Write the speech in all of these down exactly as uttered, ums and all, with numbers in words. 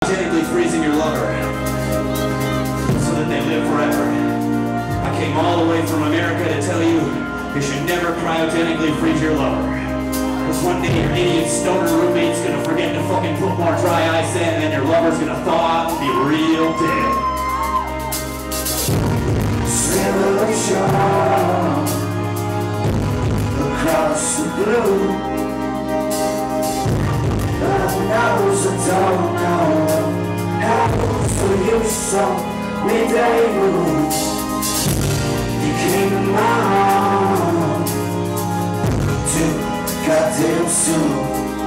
Technically freezing your lover so that they live forever. I came all the way from America to tell you you should never cryogenically freeze your lover. Because one day your idiot stoner roommate's gonna forget to fucking put more dry ice in, and then your lover's gonna thaw out and be real dead. Revolution across the blue. Love knows I don't know how to use some midday mood. You came to my home too goddamn soon.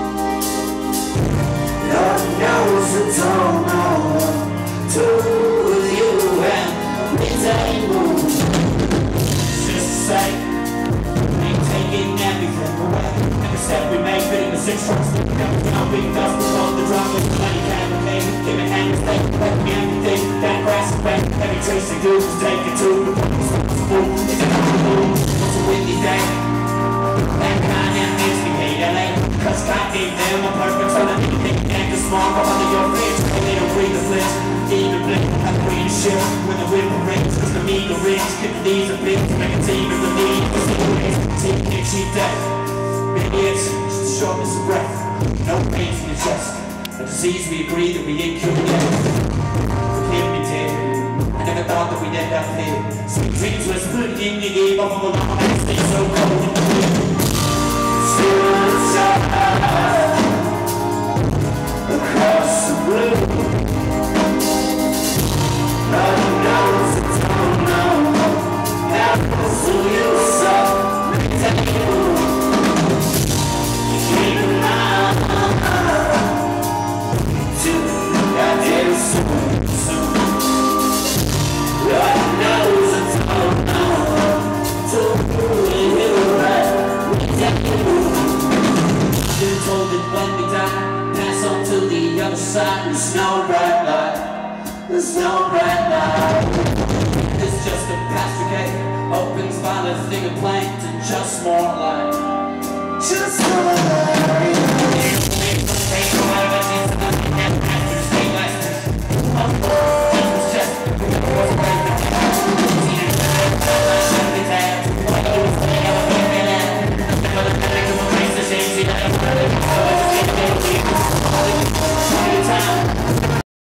Lord knows I don't know to with you and midday mood. Just to say, ain't taking everything away. Every step we make, fitting the six trunks. Never down, big dust, below the drop with money can remain. Give me hands, take let me everything. That grass is back, every trace they do is take it to the point responsible. It's a mood, it's a windy day. That kind of makes me hate L A. Cause God gave them a perfect son of anything. Act as small, come under your face. And they don't breathe the flesh, even blink. I breathe the shit when the wind rings. Cause the meager rings, get the knees and big. Make a team in the lead, cause the ways. Team can't cheat death. Maybe it's just the shortness of breath. No pain from the chest. A disease we agree that we ain't cured yet. Forgive me, dear. I never thought that we'd end up here. Sweet dreams was put in the game of a long and stay so cold and clear. Still inside across the blue. Love knows it don't know how to use up midday mood. You came to my too goddamn soon, soon. Lord knows I don't know to you right midday mood. Been told that when we die, pass on to the other side. There's no bright light, there's no bright light. It's just a pasture gate, opens by the thing of plankton, just more light, just more light.